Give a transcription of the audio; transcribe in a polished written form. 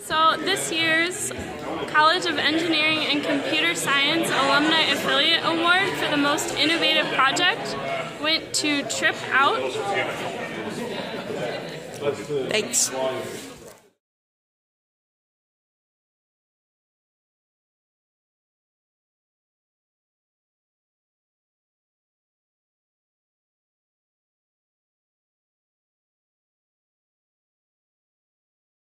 So this year's College of Engineering and Computer Science Alumni Affiliate Award for the most innovative project went to Trip Out. Thanks.